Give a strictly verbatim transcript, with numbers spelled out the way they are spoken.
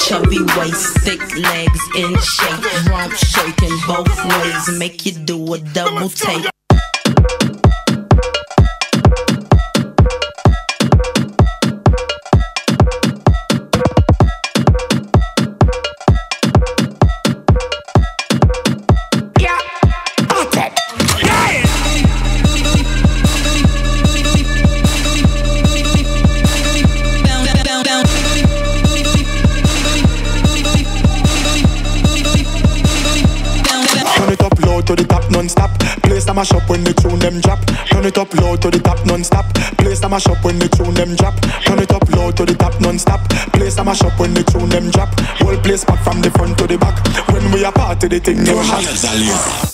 chubby waist, thick legs in shape, rump shaking both ways, make you do a double take. To the top non-stop, place them a shop when the tune them drop. Turn it up low to the top non-stop, place them a shop when the tune them drop. Turn it up low to the top non-stop, place them a shop when the tune them drop. Whole place back from the front to the back. When we a party, the thing never hot.